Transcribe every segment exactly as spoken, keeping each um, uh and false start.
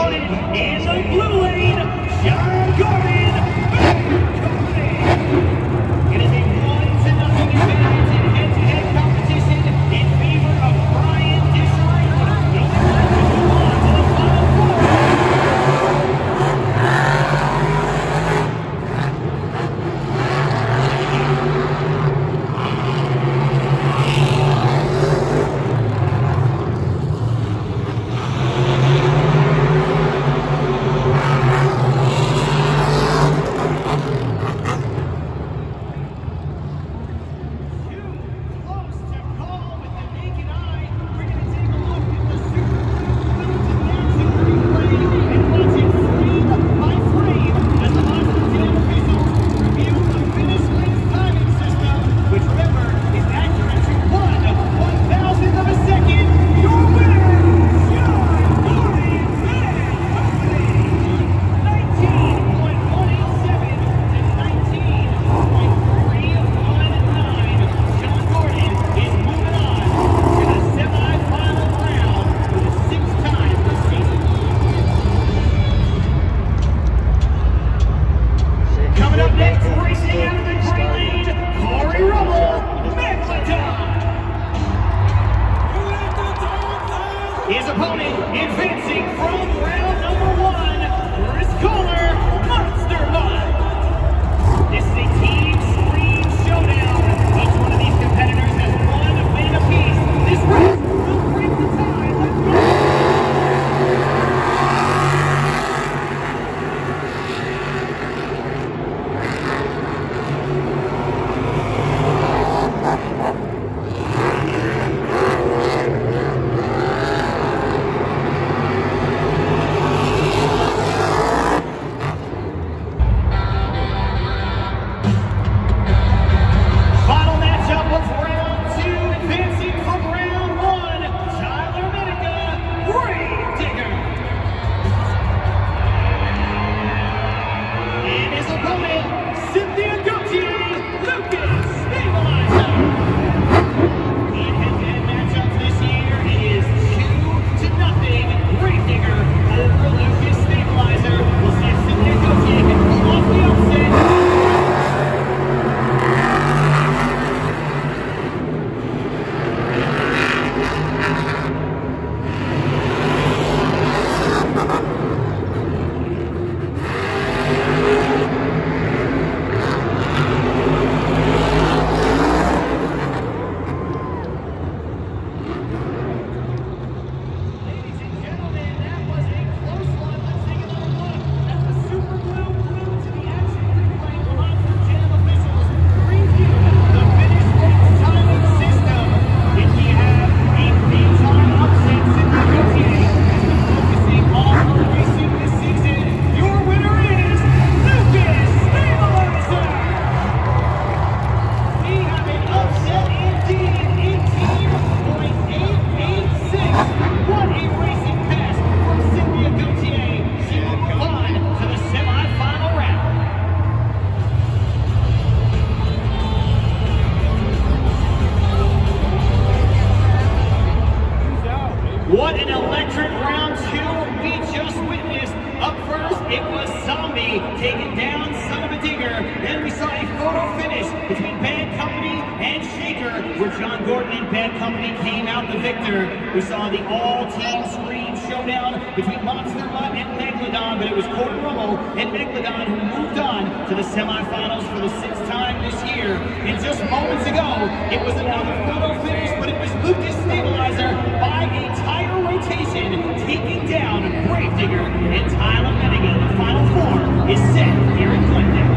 opponent in the blue lane, John Gordon. It is a one to nothing advantage in head-to-head competition in favor of Brian Disher. The winner will move on to the final four. His opponent advancing from round number one, Chris Kohler, Monster Mud. This is a team scream showdown. Each one of these competitors has one win apiece. This race will break the tie. Let's go. What an electric round two we just witnessed. Up first, it was Zombie taking down Son of a Digger. Then we saw a photo finish between Bad Company and Shaker, where John Gordon and Bad Company came out the victor. We saw the all-team scream showdown between Monster Mud and Megalodon, but it was Gordon Rummel and Megalodon who moved on to the semifinals for the sixth time this year. And just moments ago, it was another photo finish, but it was Lucas Stabilizer by a tire rotation, taking down Gravedigger and Tyler Menigan. The final four is set here in Glendale.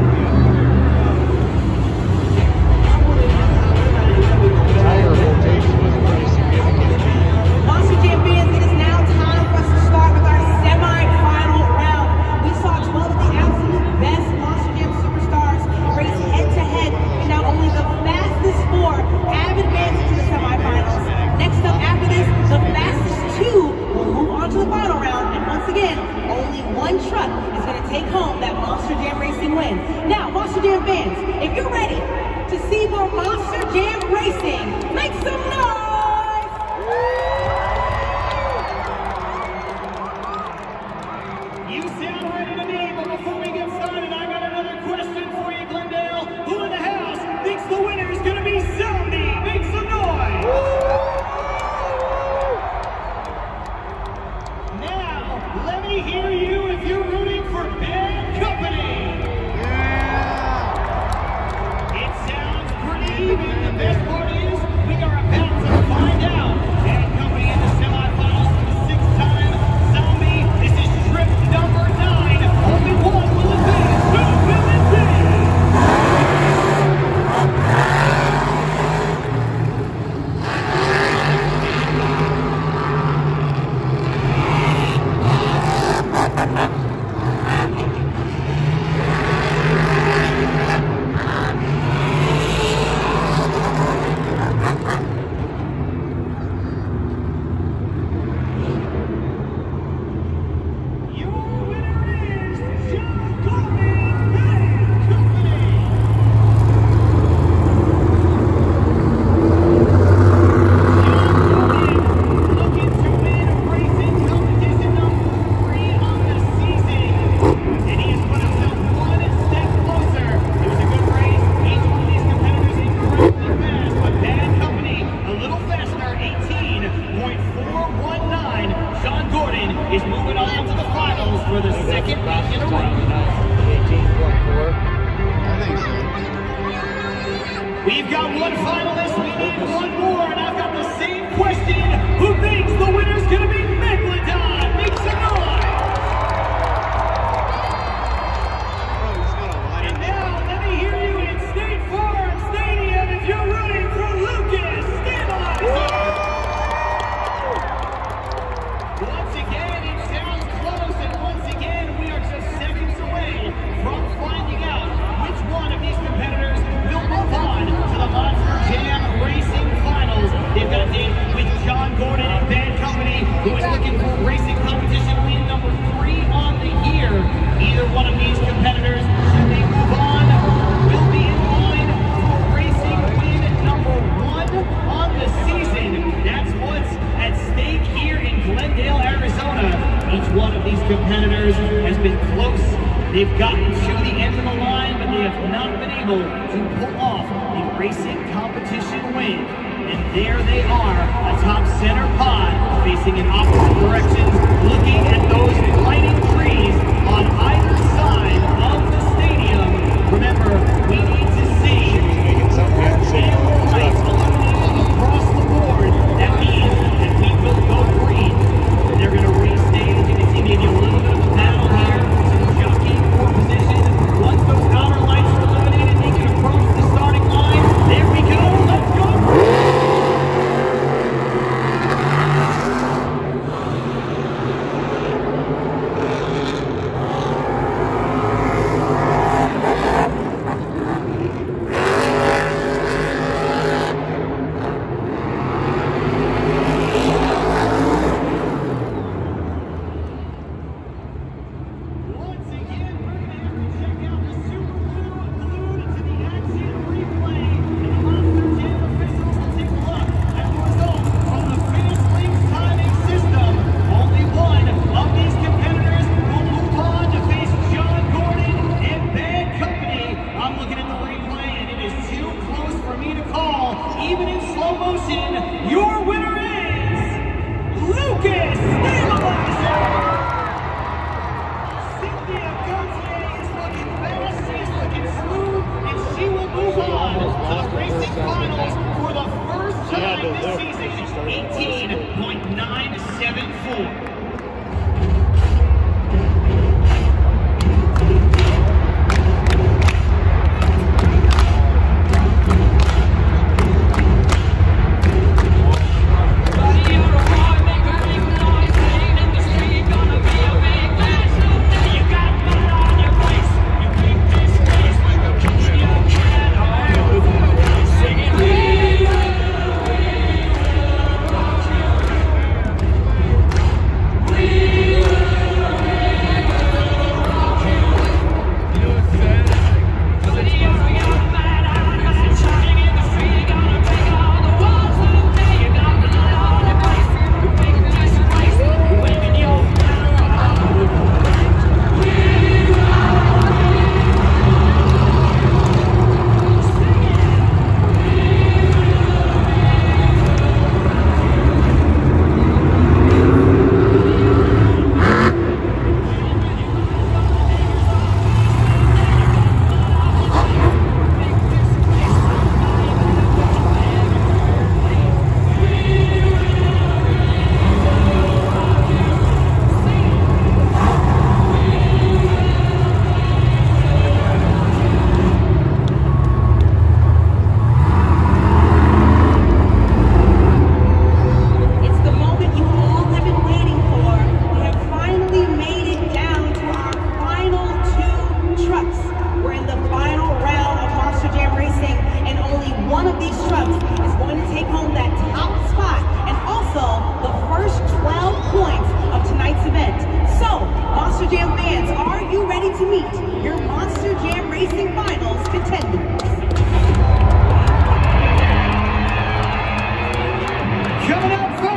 Tire rotation was pretty significant. Monster Jam fans, it is now time for us to start with our semi-final round. We saw twelve of the absolute best Monster Jam superstars race head-to-head, and now only the fastest four have advanced to the semifinals. Next up after this, the fastest two will move on to the final round, and once again, only one truck is going to take home that for the second week in a row. eighteen point four. I think so. We've got one finalist, we need one more, and I've got the same question. Who thinks the winner's gonna be Megalodon? Make some noise! And now, let me hear you in State Farm Stadium if you're rooting for Lucas Stabilizer! Once again, it sounds close, and once again, we are just seconds away from finding out which one of these competitors will move on to the Monster Jam Racing Finals. They've got a date with John Gordon and Bad Company, who is looking for racing competition win number three on the year. Either one of these competitors, should they move on, will be in line for racing win number one on the season. That's what's at stake here in Glendale, Arizona. Each one of these competitors has been close. They've gotten to the end of the line, but they have not been able to pull off the racing competition win. And there they are, atop center pod, facing in opposite directions, looking at those lighting trees on either side of the stadium. Remember, we need to see ample lights illuminating across the board. That means that we will go green. They're going to restage. You can see maybe a little bit of a battle here. Some jockeying for position. Once those outer lights are illuminated, they can approach the starting line. There we go. Let's go. Your winner is Lucas Stabilizer! Cynthia Gauthier is looking fast, she's looking smooth, and she will move on to the racing finals for the first time this season, eighteen point nine seven four. Coming up